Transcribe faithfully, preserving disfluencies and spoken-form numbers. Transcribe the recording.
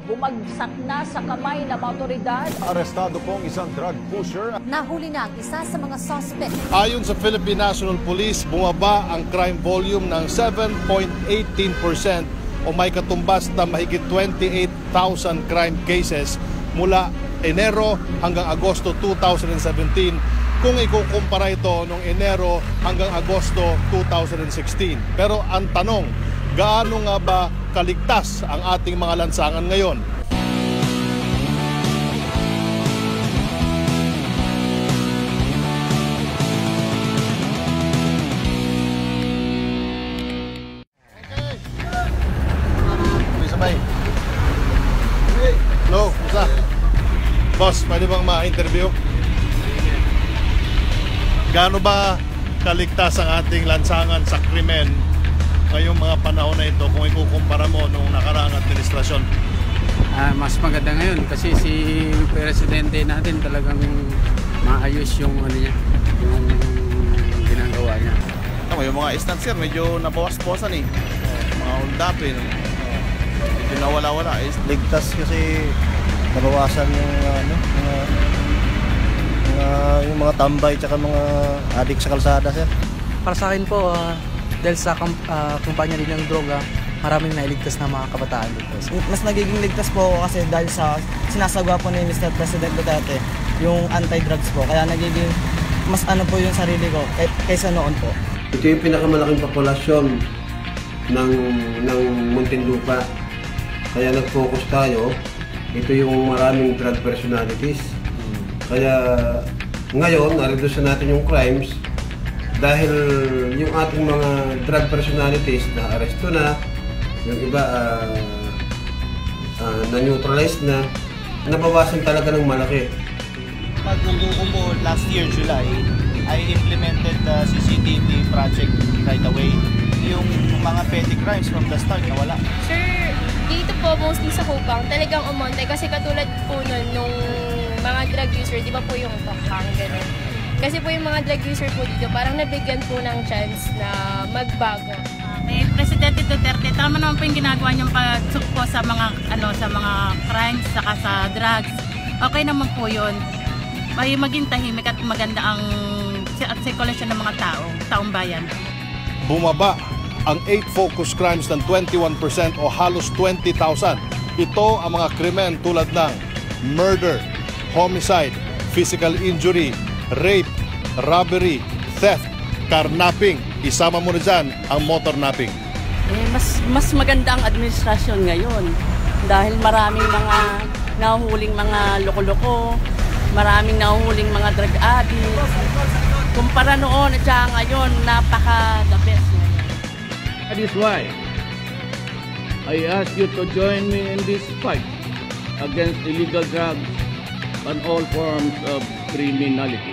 bumagsak na sa kamay ng mga otoridad. Arestado pong isang drug pusher. Nahuli na ang isa sa mga suspect. Ayon sa Philippine National Police, bumaba ang crime volume ng seven point one eight percent o may katumbas na mahigit twenty-eight thousand crime cases mula Enero hanggang Agosto two thousand seventeen kung ikukumpara ito noong Enero hanggang Agosto two thousand sixteen. Pero ang tanong, gaano nga ba kaligtas ang ating mga lansangan ngayon? Sabay. Hello, isa. Boss, pwede bang ma-interview? Gaano ba kaligtas ang ating lansangan sa krimen ngayong mga panahon na ito kung ikukumpara mo nung nakaraang administrasyon? Uh, mas maganda ngayon kasi si Presidente natin talagang maayos yung ano niya, yung ginagawa niya. Tama, yung mga instancer medyo nabawas-bawasan eh. Mga undapin, medyo nawala-wala eh. Ligtas kasi nabawasan yung ano, mga, mga, yung mga tambay tsaka mga adik sa kalsada, sir. Para sa akin po, uh, dahil sa uh, kumpanya din ng droga, maraming nailigtas na mga kabataan dito. Mas nagiging ligtas po kasi dahil sa sinasagawa po ni Mister President Duterte yung anti-drugs po. Kaya nagiging mas ano po yung sarili ko kay kaysa noon po. Ito yung pinakamalaking populasyon ng, ng Muntinlupa. Kaya nag-focus tayo. Ito yung maraming drug personalities. Kaya ngayon, na-reduce natin yung crimes dahil yung ating mga drug personalities na aresto na, yung iba uh, uh, na-neutralize na, nabawasan talaga ng malaki. Pag nangguko po last year, July, I implemented the C C T V project right away. Yung mga petty crimes from the start nawala. Sir, dito po mostly sa Hubang talagang umonte kasi katulad po nun nung mga drug user, di ba po yung bakhang gano'n. Kasi po yung mga drug user po dito parang nabigyan po ng chance na magbago. Kay Presidente Duterte, tama naman po yung ginagawa niyang pagsukpo sa mga ano sa mga crimes saka sa drugs. Okay naman po yun. May maging tahimik at maganda ang at circulation ng mga tao, taong bayan. Bumaba ang eight focus crimes ng twenty-one percent o halos twenty thousand. Ito ang mga krimen tulad ng murder, homicide, physical injury, rape, robbery, theft, carnapping. Isama mo na dyan ang motor napping. Eh, mas, mas maganda ang administrasyon ngayon dahil maraming mga nahuhuling mga loko-loko, maraming nahuhuling mga drug addict. Kumpara noon at saka ngayon, napaka-the best. That is why I ask you to join me in this fight against illegal drugs and all forms of criminality.